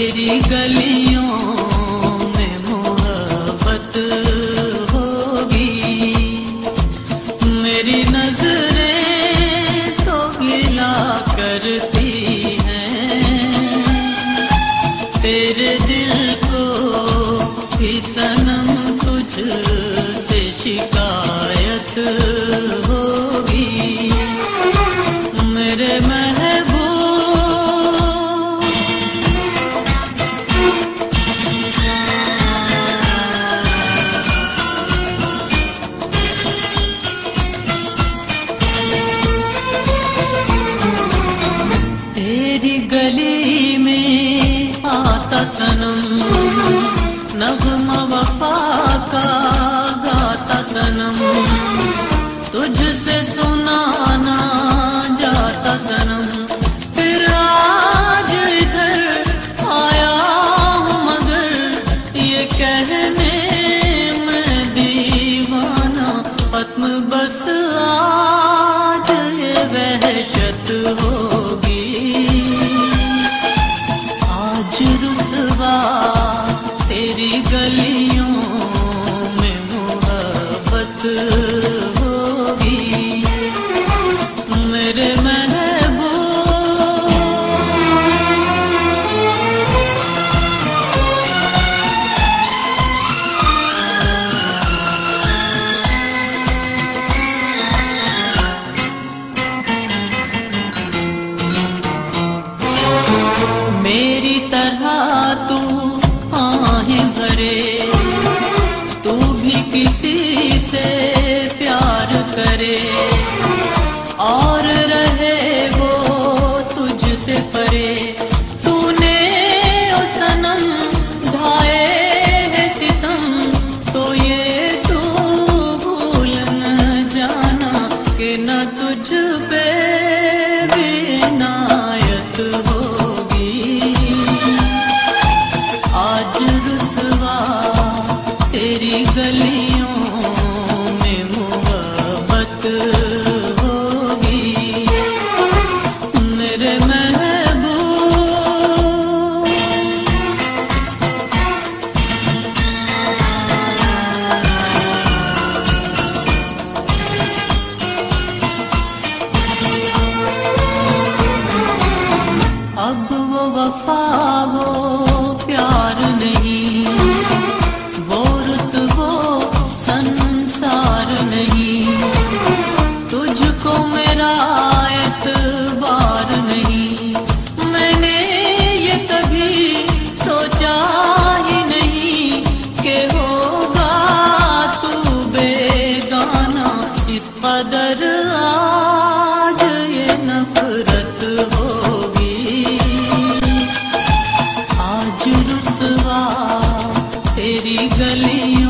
तेरी गलियों में मोहब्बत होगी। मेरी नजरें तो गिला करती हैं, तेरे दिल को भी सनम तुझसे शिकायत होगी। मेरे महबूब तेरी गली में आता सनम, नग़्मा वफा का गाता सनम, तुझसे सुनाना जाता सनम। फिर आज इधर आया हूँ मगर ये कहने मैं दीवाना, खत्म बस आज ये वहशत होगी। आज रुसवा तेरी गलियों में मोहब्बत होगी। मेरे महबूब मेरी तरह तू आहें भरे, तू भी किसी से प्यार करे और रहे वो तुझसे परे। तूने ओ सनम ढाए है सितम, तो ये तू भूल न जाना कि न तुझ पे भी इनायत होगी। आज रुसवा तेरी गलियों में मोहब्बत होगी। मेरे महबूब अब वो वफा वो प्यार नहीं, वो रुत वो संसार नहीं, तुझको मेरा एतबार नहीं। मैंने ये कभी सोचा ही नहीं कि होगा तू बेगाना, इस कदर आज ये नफरत होगी। आज रुसवा तेरी गली